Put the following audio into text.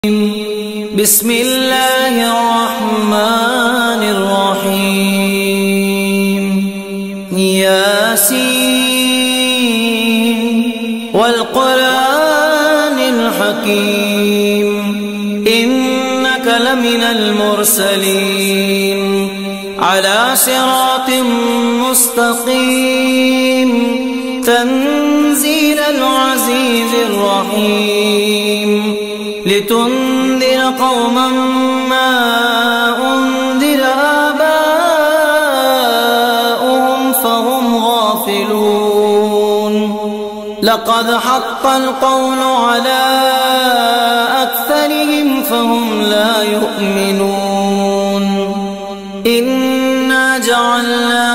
بسم الله الرحمن الرحيم ياسين والقرآن الحكيم إنك لمن المرسلين على صراط مستقيم تنزيل العزيز الرحيم لتنذر قوما ما أنذر آباؤهم فهم غافلون لقد حق القول على أكثرهم فهم لا يؤمنون إنا جعلنا